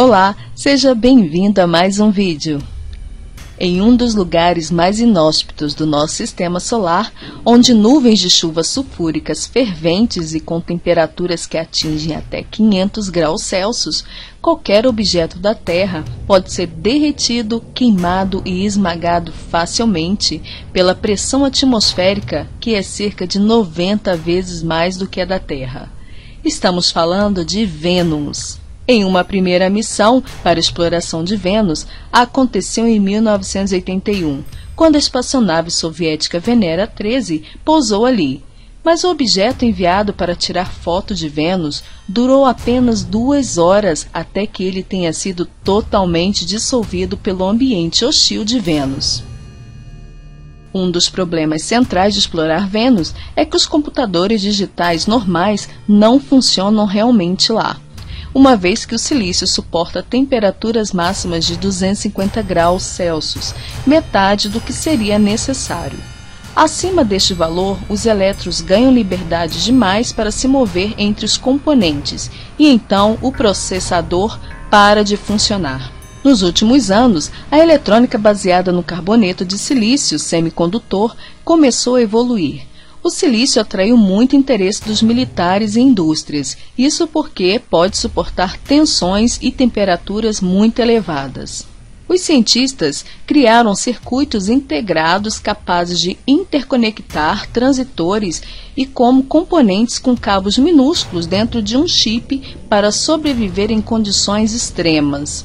Olá, seja bem-vindo a mais um vídeo. Em um dos lugares mais inóspitos do nosso sistema solar, onde nuvens de chuva sulfúricas ferventes e com temperaturas que atingem até 500 graus Celsius, qualquer objeto da Terra pode ser derretido, queimado e esmagado facilmente pela pressão atmosférica, que é cerca de 90 vezes mais do que a da Terra. Estamos falando de Vênus. Em uma primeira missão para exploração de Vênus, aconteceu em 1981, quando a espaçonave soviética Venera 13 pousou ali. Mas o objeto enviado para tirar foto de Vênus durou apenas 2 horas até que ele tenha sido totalmente dissolvido pelo ambiente hostil de Vênus. Um dos problemas centrais de explorar Vênus é que os computadores digitais normais não funcionam realmente lá, uma vez que o silício suporta temperaturas máximas de 250 graus Celsius, metade do que seria necessário. Acima deste valor, os elétrons ganham liberdade demais para se mover entre os componentes, e então o processador para de funcionar. Nos últimos anos, a eletrônica baseada no carboneto de silício semicondutor começou a evoluir. O silício atraiu muito interesse dos militares e indústrias, isso porque pode suportar tensões e temperaturas muito elevadas. Os cientistas criaram circuitos integrados capazes de interconectar transitores e como componentes com cabos minúsculos dentro de um chip para sobreviver em condições extremas.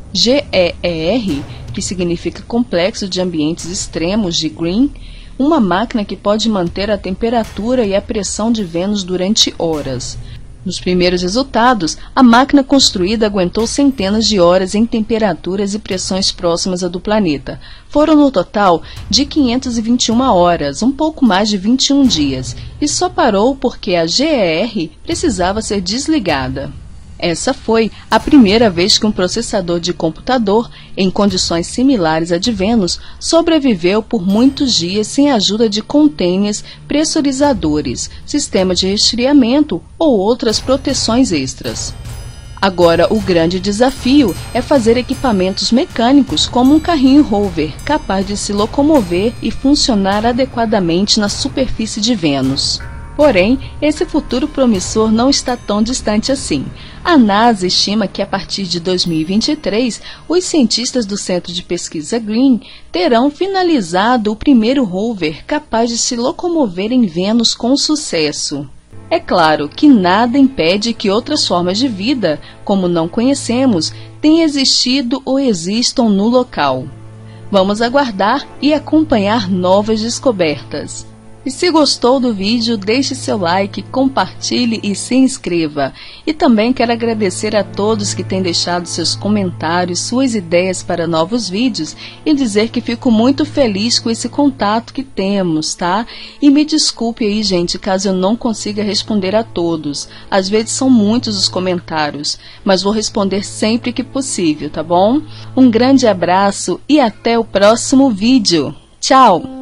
GEER, que significa Complexo de Ambientes Extremos de Green, uma máquina que pode manter a temperatura e a pressão de Vênus durante horas. Nos primeiros resultados, a máquina construída aguentou centenas de horas em temperaturas e pressões próximas à do planeta. Foram no total de 521 horas, um pouco mais de 21 dias, e só parou porque a GER precisava ser desligada. Essa foi a primeira vez que um processador de computador, em condições similares à de Vênus, sobreviveu por muitos dias sem a ajuda de containers pressurizadores, sistema de resfriamento ou outras proteções extras. Agora, o grande desafio é fazer equipamentos mecânicos como um carrinho rover, capaz de se locomover e funcionar adequadamente na superfície de Vênus. Porém, esse futuro promissor não está tão distante assim. A NASA estima que a partir de 2023, os cientistas do Centro de Pesquisa Green terão finalizado o primeiro rover capaz de se locomover em Vênus com sucesso. É claro que nada impede que outras formas de vida, como não conhecemos, tenham existido ou existam no local. Vamos aguardar e acompanhar novas descobertas. E se gostou do vídeo, deixe seu like, compartilhe e se inscreva. E também quero agradecer a todos que têm deixado seus comentários, suas ideias para novos vídeos e dizer que fico muito feliz com esse contato que temos, tá? E me desculpe aí, gente, caso eu não consiga responder a todos. Às vezes são muitos os comentários, mas vou responder sempre que possível, tá bom? Um grande abraço e até o próximo vídeo. Tchau!